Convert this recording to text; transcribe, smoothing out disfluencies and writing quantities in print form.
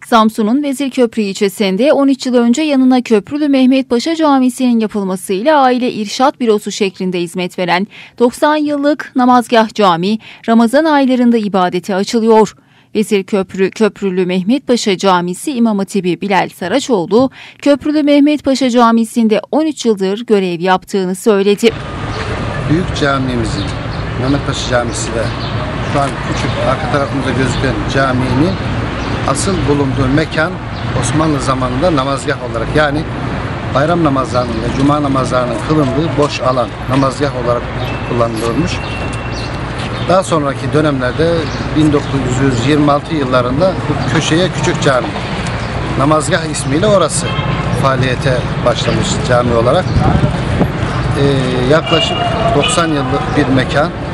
Samsun'un Vezirköprü ilçesinde 13 yıl önce yanına Köprülü Mehmet Paşa Camisi'nin yapılmasıyla aile irşat bürosu şeklinde hizmet veren 90 yıllık Namazgah Camii, Ramazan aylarında ibadete açılıyor. Vezirköprü Köprülü Mehmet Paşa Camisi İmam Hatibi Bilal Saraçoğlu, Köprülü Mehmet Paşa Camisi'nde 13 yıldır görev yaptığını söyledi. Büyük camimizin, Mehmet Paşa Camisi ve şu an küçük arka tarafımızda gözüken caminin asıl bulunduğu mekan Osmanlı zamanında namazgah olarak, yani bayram namazlarının ve cuma namazlarının kılındığı boş alan namazgah olarak kullanılmış. Daha sonraki dönemlerde 1926 yıllarında bu köşeye küçük cami, namazgah ismiyle orası faaliyete başlamış cami olarak. Yaklaşık 90 yıllık bir mekan.